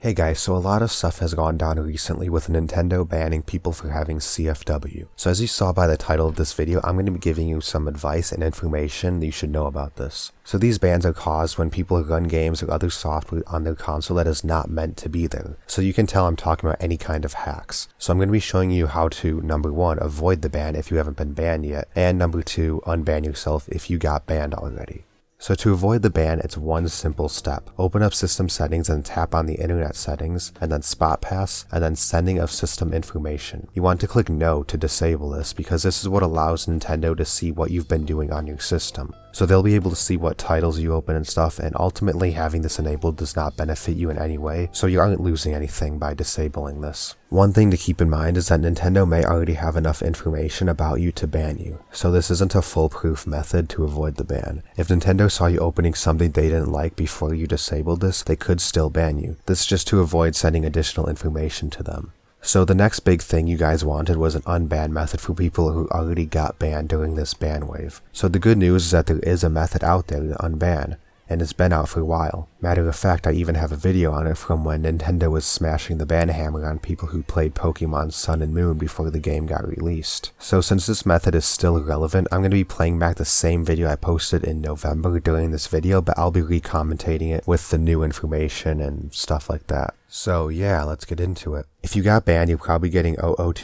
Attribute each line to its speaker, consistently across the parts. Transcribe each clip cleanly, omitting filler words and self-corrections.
Speaker 1: Hey guys, so a lot of stuff has gone down recently with Nintendo banning people for having CFW. So as you saw by the title of this video, I'm going to be giving you some advice and information that you should know about this. So these bans are caused when people run games or other software on their console that is not meant to be there. So you can tell I'm talking about any kind of hacks. So I'm going to be showing you how to, number 1, avoid the ban if you haven't been banned yet, and number 2, unban yourself if you got banned already. So to avoid the ban, it's one simple step. Open up system settings and tap on the internet settings, and then SpotPass, and then sending of system information. You want to click no to disable this because this is what allows Nintendo to see what you've been doing on your system. So they'll be able to see what titles you open and stuff, and ultimately having this enabled does not benefit you in any way, so you aren't losing anything by disabling this. One thing to keep in mind is that Nintendo may already have enough information about you to ban you, so this isn't a foolproof method to avoid the ban. If Nintendo saw you opening something they didn't like before you disabled this, they could still ban you. This is just to avoid sending additional information to them. So the next big thing you guys wanted was an unban method for people who already got banned during this ban wave. So the good news is that there is a method out there to unban, and it's been out for a while. Matter of fact, I even have a video on it from when Nintendo was smashing the ban hammer on people who played Pokemon Sun and Moon before the game got released. So since this method is still relevant, I'm going to be playing back the same video I posted in November during this video, but I'll be re-commentating it with the new information and stuff like that. So yeah, let's get into it. If you got banned, you're probably getting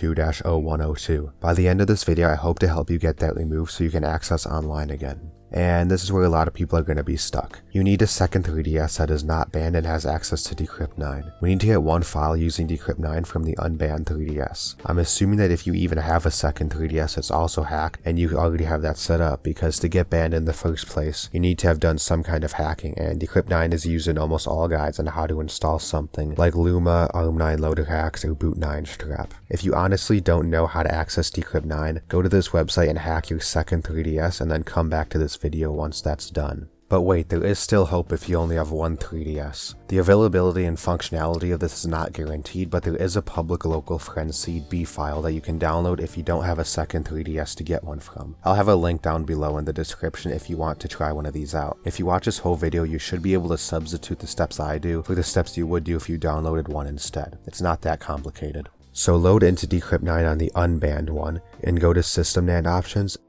Speaker 1: 002-0102. By the end of this video, I hope to help you get that removed so you can access online again. And this is where a lot of people are going to be stuck. You need a second 3DS that is not banned and has access to Decrypt 9. We need to get one file using Decrypt 9 from the unbanned 3DS. I'm assuming that if you even have a second 3DS it's also hacked, and you already have that set up, because to get banned in the first place, you need to have done some kind of hacking, and Decrypt 9 is used in almost all guides on how to install something like Luma, ARM9 loader hacks, or Boot 9 strap. If you honestly don't know how to access Decrypt 9, go to this website and hack your second 3DS and then come back to this video once that's done. But wait, there is still hope if you only have one 3DS. The availability and functionality of this is not guaranteed, but there is a public local friend seed B file that you can download if you don't have a second 3DS to get one from. I'll have a link down below in the description if you want to try one of these out. If you watch this whole video, you should be able to substitute the steps I do for the steps you would do if you downloaded one instead. It's not that complicated. So load into Decrypt 9 on the unbanned one, and go to System NAND Options,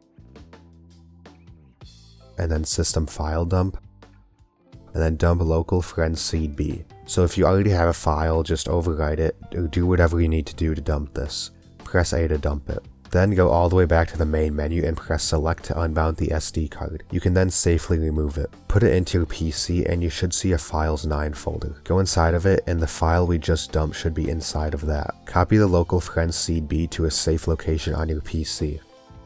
Speaker 1: and then System File Dump, and then dump local friend seed B. So if you already have a file, just overwrite it, or do whatever you need to do to dump this. Press A to dump it. Then go all the way back to the main menu and press select to unmount the SD card. You can then safely remove it. Put it into your PC and you should see a Files 9 folder. Go inside of it and the file we just dumped should be inside of that. Copy the local friend seed B to a safe location on your PC.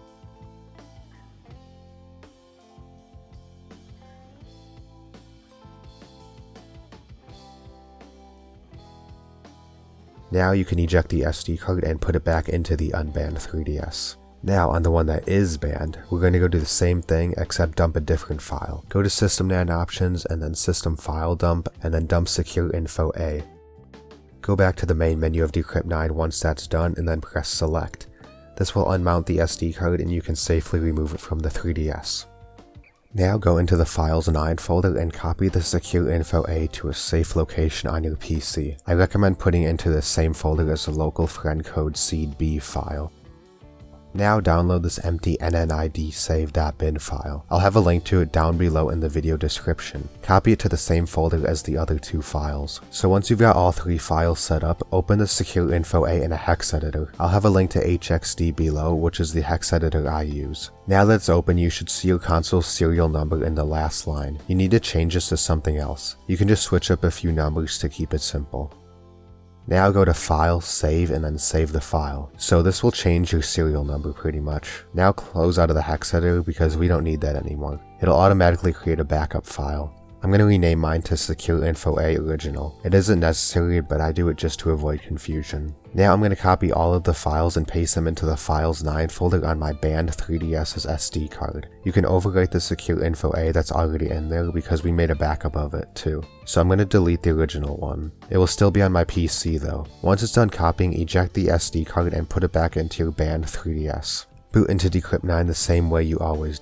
Speaker 1: Now you can eject the SD card and put it back into the unbanned 3DS. Now on the one that is banned, we're going to go do the same thing except dump a different file. Go to System NAND Options and then System File Dump, and then dump Secure Info A. Go back to the main menu of Decrypt 9 once that's done and then press Select. This will unmount the SD card and you can safely remove it from the 3DS. Now go into the Files 9 folder and copy the Secure Info A to a safe location on your PC. I recommend putting it into the same folder as the local friend code seed B file. Now download this empty nnid save.bin file. I'll have a link to it down below in the video description. Copy it to the same folder as the other two files. So once you've got all three files set up, open the Secure Info A in a hex editor. I'll have a link to HXD below, which is the hex editor I use. Now that it's open, you should see your console serial number in the last line. You need to change this to something else. You can just switch up a few numbers to keep it simple. Now go to File, Save, and then save the file. So this will change your serial number pretty much. Now close out of the hex editor because we don't need that anymore. It'll automatically create a backup file. I'm going to rename mine to Secure Info A Original. It isn't necessary, but I do it just to avoid confusion. Now I'm going to copy all of the files and paste them into the Files 9 folder on my banned 3DS's SD card. You can overwrite the Secure Info A that's already in there because we made a backup of it too. So I'm going to delete the original one. It will still be on my PC though. Once it's done copying, eject the SD card and put it back into your banned 3DS. Boot into Decrypt 9 the same way you always do.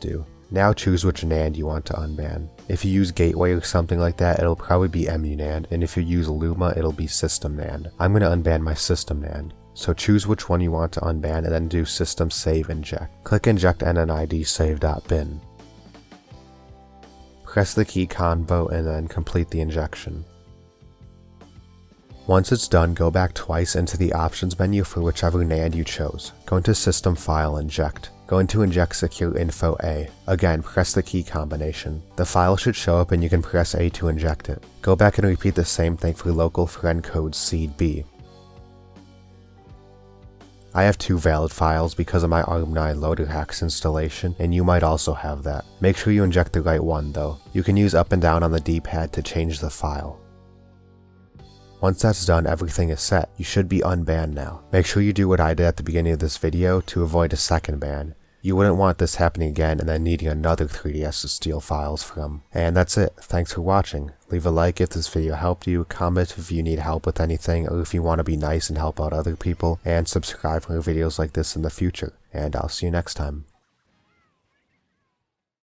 Speaker 1: Now choose which NAND you want to unban. If you use Gateway or something like that, it'll probably be EmuNAND, and if you use Luma, it'll be System NAND. I'm going to unban my System NAND. So choose which one you want to unban and then do System Save Inject. Click Inject NNID save.bin. Press the key combo and then complete the injection. Once it's done, go back twice into the options menu for whichever NAND you chose. Go into System File Inject. Go into Inject Secure Info A. Again, press the key combination. The file should show up and you can press A to inject it. Go back and repeat the same thing for local friend code seed B. I have 2 valid files because of my ARM9 loader hacks installation, and you might also have that. Make sure you inject the right one though. You can use up and down on the D-pad to change the file. Once that's done, everything is set. You should be unbanned now. Make sure you do what I did at the beginning of this video to avoid a second ban. You wouldn't want this happening again and then needing another 3DS to steal files from. And that's it. Thanks for watching. Leave a like if this video helped you, comment if you need help with anything, or if you want to be nice and help out other people, and subscribe for videos like this in the future. And I'll see you next time.